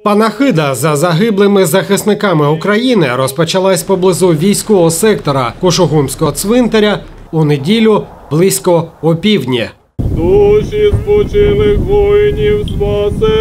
Панахида за загиблими захисниками України розпочалась поблизу військового сектора Кушугумського цвинтаря у неділю близько опівдні. Душі спочилих воїнів спасе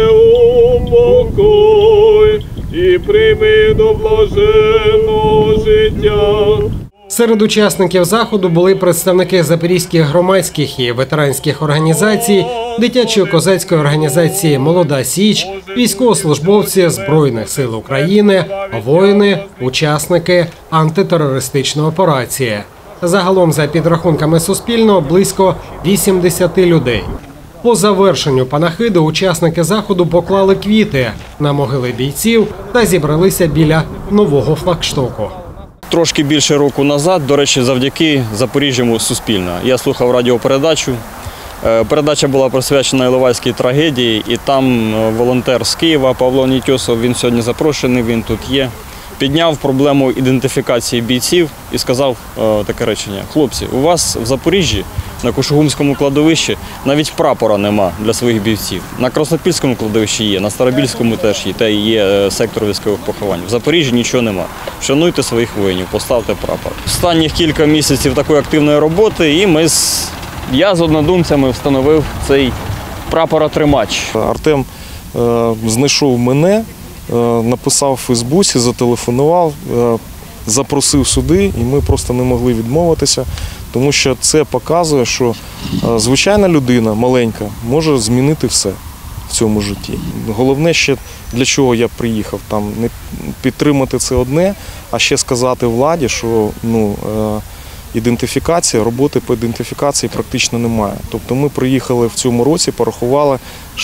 упокой і прийми до блаженного життя. Серед учасників заходу були представники запорізьких громадських і ветеранських організацій, дитячої козацької організації «Молода Січ», військовослужбовці Збройних сил України, воїни, учасники антитерористичної операції. Загалом, за підрахунками Суспільного, близько 80 людей. По завершенню панахиди учасники заходу поклали квіти на могили бійців та зібралися біля нового флагштоку. Трошки більше року назад, до речі, завдяки Запоріжжю Суспільне. Я слухав радіопередачу. Передача була присвячена Іловайській трагедії, і там волонтер з Києва Павло Нітьосов, він сьогодні запрошений, він тут є, підняв проблему ідентифікації бійців і сказав таке речення: хлопці, у вас в Запоріжжі на Кушугумському кладовищі навіть прапора нема для своїх бійців. На Краснопільському кладовищі є, на Старобільському теж є, та є сектор військових поховань. В Запоріжжі нічого нема. Вшануйте своїх воїнів, поставте прапор. Останніх кілька місяців такої активної роботи, і я з однодумцями встановив цей прапоротримач. Артем знайшов мене, написав у Фейсбуці, зателефонував, запросив сюди, і ми просто не могли відмовитися, тому що це показує, що звичайна людина, маленька, може змінити все в цьому житті. Головне ще, для чого я приїхав, там не підтримати це одне, а ще сказати владі, що ідентифікація, роботи по ідентифікації практично немає. Тобто ми приїхали в цьому році, порахували,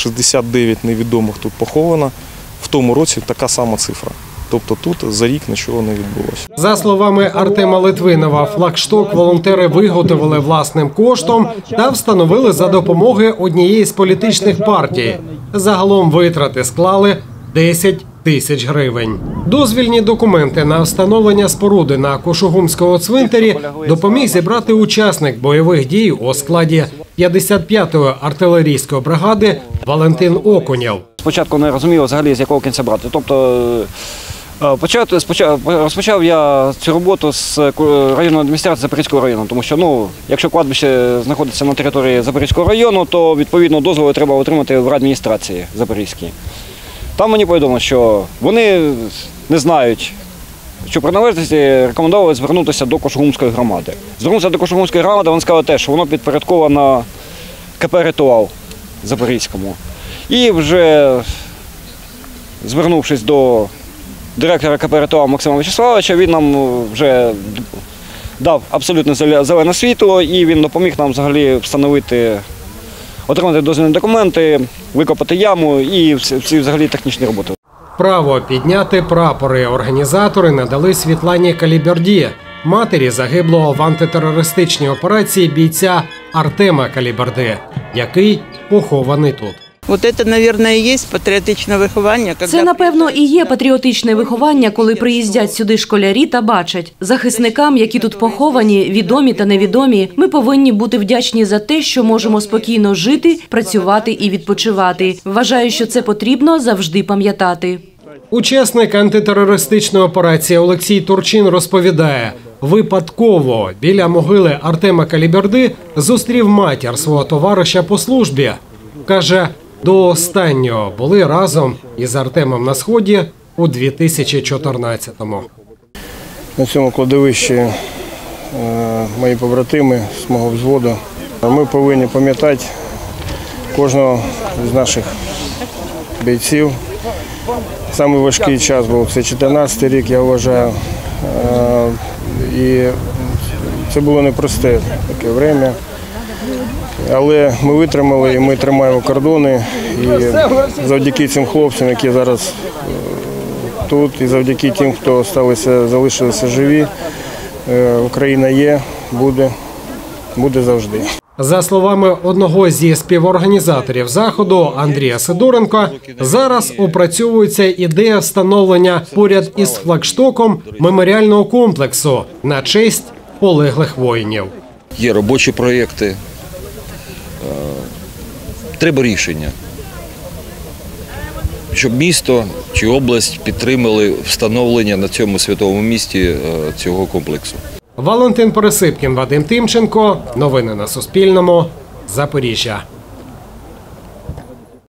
69 невідомих тут поховано, в тому році така сама цифра. Тобто тут за рік нічого не відбулося. За словами Артема Литвинова, флагшток волонтери виготовили власним коштом та встановили за допомоги однієї з політичних партій. Загалом витрати склали 10 тисяч гривень. Дозвільні документи на встановлення споруди на Кушугумському цвинтарі допоміг зібрати учасник бойових дій у складі 55-ї артилерійської бригади Валентин Окунєв. Спочатку не розумів взагалі, з якого кінця брати. Тобто розпочав я цю роботу з районної адміністрації Запорізького району, тому що якщо кладбище знаходиться на території Запорізького району, то відповідно дозволи треба отримати в адміністрації Запорізькій. Там мені повідомили, що вони не знають, що при належності рекомендували звернутися до Кушугумської громади. Звернувся до Кушугумської громади, вони сказали те, що воно підпорядковано КП «Ритуал» Запорізькому. І вже звернувшись до директора КП «Ритуал» Максима Вячеславовича, він нам вже дав абсолютно зелене світло, і він допоміг нам взагалі отримати дозвільні документи, викопати яму і всі взагалі технічні роботи. Право підняти прапори організатори надали Світлані Каліберді, матері загиблого в антитерористичній операції бійця Артема Каліберди, який похований тут. Це, напевно, і є патріотичне виховання, коли приїздять сюди школярі та бачать. Захисникам, які тут поховані, відомі та невідомі, ми повинні бути вдячні за те, що можемо спокійно жити, працювати і відпочивати. Вважаю, що це потрібно завжди пам'ятати. Учасник антитерористичної операції Олексій Турчин розповідає, випадково біля могили Артема Каліберди зустрів матір свого товариша по службі. Каже, до останнього були разом із Артемом на Сході у 2014-му. На цьому кладовищі мої побратими з мого взводу. Ми повинні пам'ятати кожного з наших бійців. Самий важкий час був, це 14-й рік, я вважаю. І це було непросте таке час. Але ми витримали і ми тримаємо кордони. І завдяки цим хлопцям, які зараз тут, і завдяки тим, хто залишилися живі, Україна є, буде завжди. За словами одного зі співорганізаторів заходу Андрія Сидоренка, зараз опрацьовується ідея встановлення поряд із флагштоком меморіального комплексу на честь полеглих воїнів. Є робочі проєкти, треба рішення. щоб місто чи область підтримали встановлення на цьому святому місті цього комплексу. Валентин Пересипкін, Вадим Тимченко. Новини на Суспільному. Запоріжжя.